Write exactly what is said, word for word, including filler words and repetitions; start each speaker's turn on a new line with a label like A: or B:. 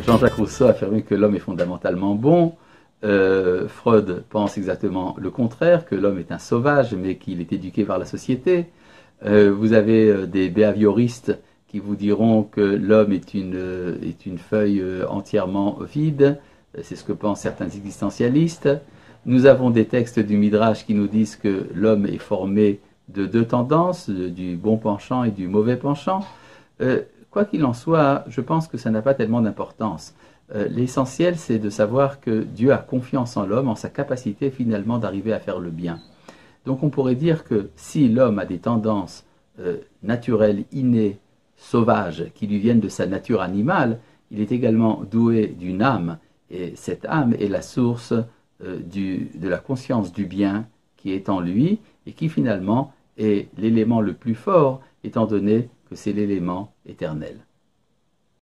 A: Jean-Jacques Rousseau affirmait que l'homme est fondamentalement bon. Euh, Freud pense exactement le contraire, que l'homme est un sauvage, mais qu'il est éduqué par la société. Euh, vous avez euh, des behavioristes qui vous diront que l'homme est une, euh, est une feuille euh, entièrement vide. C'est ce que pensent certains existentialistes. Nous avons des textes du Midrash qui nous disent que l'homme est formé de deux tendances, du bon penchant et du mauvais penchant. Euh, quoi qu'il en soit, je pense que ça n'a pas tellement d'importance. Euh, l'essentiel, c'est de savoir que Dieu a confiance en l'homme, en sa capacité finalement d'arriver à faire le bien. Donc on pourrait dire que si l'homme a des tendances euh, naturelles, innées, sauvages, qui lui viennent de sa nature animale, il est également doué d'une âme, et cette âme est la source euh, du, de la conscience du bien qui est en lui, et qui finalement est l'élément le plus fort, étant donné que c'est l'élément éternel.